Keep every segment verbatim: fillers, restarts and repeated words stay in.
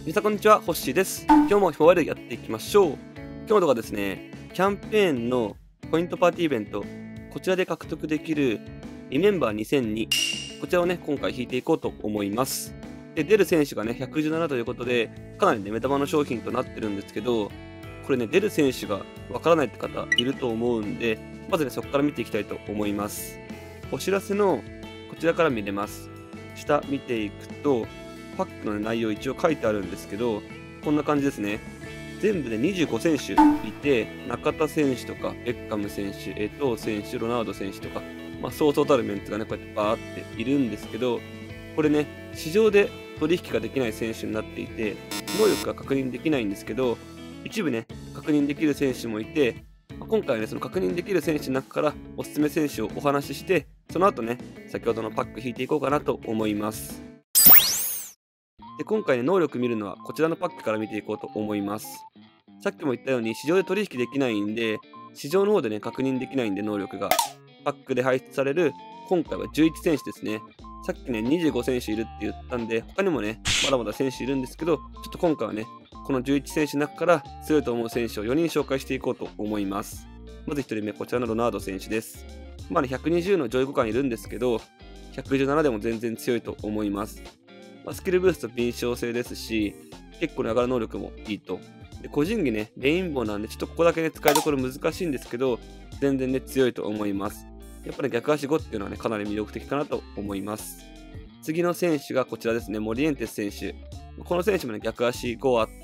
皆さんこんにちは、ホッシーです。今日もひまわりやっていきましょう。今日の動画はですね、キャンペーンのポイントパーティーイベント、こちらで獲得できるリメンバーにせんに、こちらをね、今回引いていこうと思います。で、出る選手がね、ひゃくじゅうななということで、かなりね、目玉の商品となってるんですけど、これね、出る選手がわからないって方いると思うんで、まずね、そこから見ていきたいと思います。お知らせのこちらから見れます。下見ていくと、パックの内容一応書いてあるんですけど、こんな感じですね。全部でにじゅうご選手いて、中田選手とか、ベッカム選手、エトー選手、ロナウド選手とか、まあ、そうそうたるメンツがね、こうやってバーっているんですけど、これね、市場で取引ができない選手になっていて、能力が確認できないんですけど、一部ね、確認できる選手もいて、今回はね、その確認できる選手の中からおすすめ選手をお話しして、その後ね、先ほどのパック引いていこうかなと思います。で、今回ね、能力見るのはこちらのパックから見ていこうと思います。さっきも言ったように、市場で取引できないんで、市場の方でね、確認できないんで、能力が。パックで排出される、今回はじゅういち選手ですね。さっきね、にじゅうご選手いるって言ったんで、他にもね、まだまだ選手いるんですけど、ちょっと今回はね、このじゅういち選手の中から強いと思う選手をよにん紹介していこうと思います。まずひとりめ、こちらのロナウド選手です。まあね、ひゃくにじゅうの上位互換いるんですけど、ひゃくじゅうななでも全然強いと思います。まあ、スキルブースト敏捷性ですし、結構ね、上がる能力もいいと。で、個人技ね、レインボーなんで、ちょっとここだけね、使いどころ難しいんですけど、全然ね、強いと思います。やっぱり逆足ごっていうのはね、かなり魅力的かなと思います。次の選手がこちらですね、モリエンテス選手。この選手もね、逆足ごあって、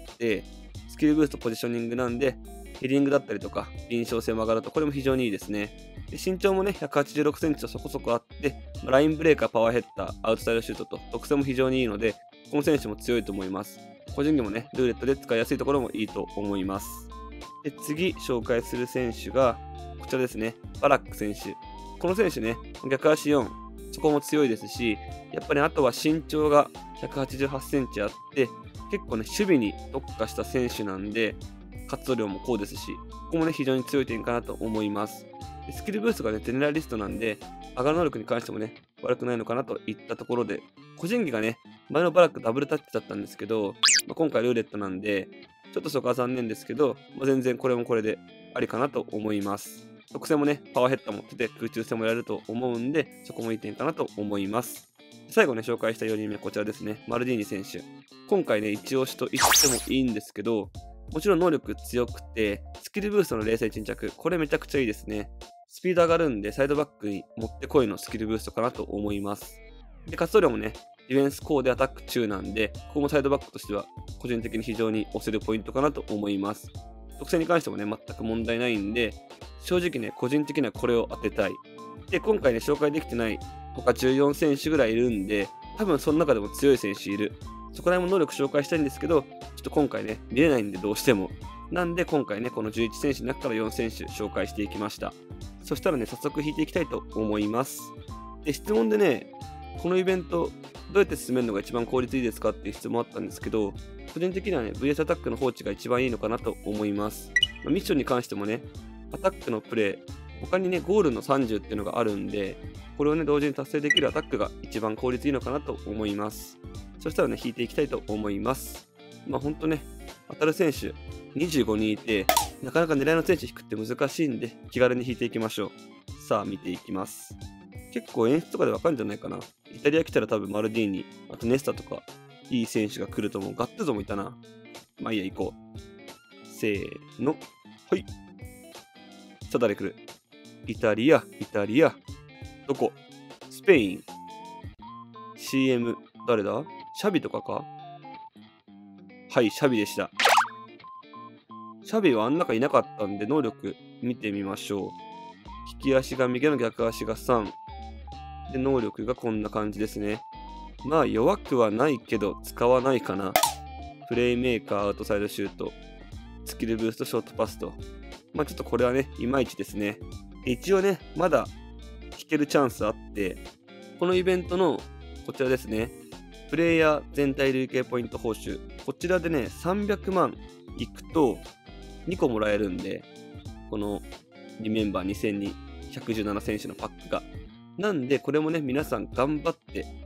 スキルブーストポジショニングなんで、ヘディングだったりとか、敏捷性も上がると、これも非常にいいですね。で、身長もね、ひゃくはちじゅうろくセンチとそこそこあって、ラインブレーカー、パワーヘッダー、アウトサイドシュートと特性も非常にいいので、この選手も強いと思います。個人技もね、ルーレットで使いやすいところもいいと思います。で、次、紹介する選手が、こちらですね、バラック選手。この選手ね、逆足よん、そこも強いですし、やっぱりあとは身長がひゃくはちじゅうはちセンチあって、結構ね、守備に特化した選手なんで、活動量もこうですし、ここもね、非常に強い点かなと思います。で、スキルブーストがね、ゼネラリストなんで、上がる能力に関してもね、悪くないのかなといったところで、個人技がね、前のバラックダブルタッチだったんですけど、まあ、今回ルーレットなんで、ちょっとそこは残念ですけど、まあ、全然これもこれでありかなと思います。特性もね、パワーヘッダー持ってて空中戦もやれると思うんで、そこもいい点かなと思います。最後ね、紹介したよにんめ、こちらですね、マルディーニ選手。今回ね、一押しと言ってもいいんですけど、もちろん能力強くて、スキルブーストの冷静沈着、これめちゃくちゃいいですね。スピード上がるんで、サイドバックに持ってこいのスキルブーストかなと思います。で、活動量もね、ディフェンス高でアタック中なんで、ここもサイドバックとしては、個人的に非常に押せるポイントかなと思います。特性に関してもね、全く問題ないんで、正直ね、個人的にはこれを当てたい。で、今回ね、紹介できてない他じゅうよん選手ぐらいいるんで、多分その中でも強い選手いる。そこら辺も能力紹介したいんですけど、ちょっと今回ね、見れないんでどうしても。なんで今回ね、このじゅういち選手の中からよん選手紹介していきました。そしたらね、早速引いていきたいと思います。で、質問でね、このイベント、どうやって進めるのが一番効率いいですかっていう質問あったんですけど、個人的にはね、ブイエス アタックの放置が一番いいのかなと思います。まあ、ミッションに関してもね、アタックのプレイ、他にね、ゴールのさんじゅうっていうのがあるんで、これをね、同時に達成できるアタックが一番効率いいのかなと思います。そしたらね、引いていきたいと思います。まあほんとね、当たる選手にじゅうごにんいて、なかなか狙いの選手引くって難しいんで、気軽に引いていきましょう。さあ、見ていきます。結構演出とかでわかるんじゃないかな。イタリア来たら多分マルディーニ、あとネスタとか、いい選手が来ると思う。ガッツゾもいたな。まあいいや、行こう。せーの。はい。さあ、誰来る？イタリア、イタリア。どこ？スペイン。シーエム、誰だ？シャビとかか？はい、シャビでした。シャビはあん中いなかったんで、能力見てみましょう。利き足が右の逆足がさん。で、能力がこんな感じですね。まあ、弱くはないけど、使わないかな。プレイメーカー、アウトサイドシュート。スキルブースト、ショートパスと。まあ、ちょっとこれはね、いまいちですね。一応ね、まだ引けるチャンスあって、このイベントのこちらですね、プレイヤー全体累計ポイント報酬、こちらでね、さんびゃくまんいくとにこもらえるんで、このリメンバーにせんにひゃくじゅうなな選手のパックが。なんで、これもね、皆さん頑張って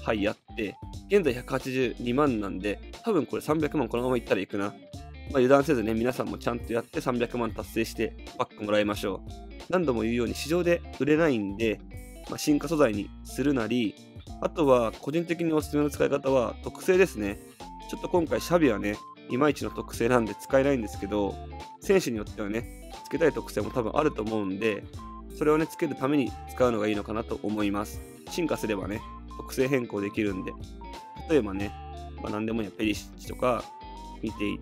はいあって、現在ひゃくはちじゅうにまんなんで、多分これさんびゃくまんこのままいったらいくな。まあ、油断せずね、皆さんもちゃんとやってさんびゃくまん達成してパックもらいましょう。何度も言うように市場で売れないんで、まあ、進化素材にするなり、あとは個人的におすすめの使い方は特性ですね。ちょっと今回シャビはね、いまいちの特性なんで使えないんですけど、選手によってはね、つけたい特性も多分あると思うんで、それをね、つけるために使うのがいいのかなと思います。進化すればね、特性変更できるんで、例えばね、まあ、何でもいいや、ペリシッチとか見ていって、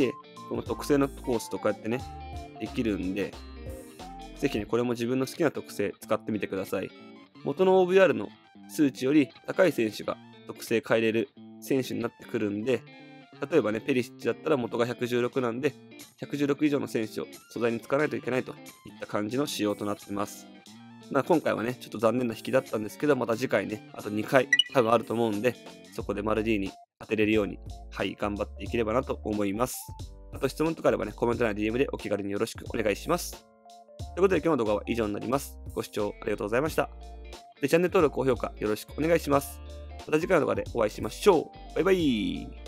この特性のコースとかやってね、できるんで、ぜひね、これも自分の好きな特性使ってみてください。元の オーブイアール の数値より高い選手が特性変えれる選手になってくるんで、例えばね、ペリシッチだったら元がひゃくじゅうろくなんで、ひゃくじゅうろく以上の選手を素材に使わないといけないといった感じの仕様となってます。まあ、今回はね、ちょっと残念な引きだったんですけど、また次回ね、あとにかい多分あると思うんで、そこでマルディーに当てれるように、はい、頑張っていければなと思います。あと質問とかあればね、コメント欄や ディーエム でお気軽によろしくお願いします。ということで今日の動画は以上になります。ご視聴ありがとうございました。で、チャンネル登録、高評価よろしくお願いします。また次回の動画でお会いしましょう。バイバイ。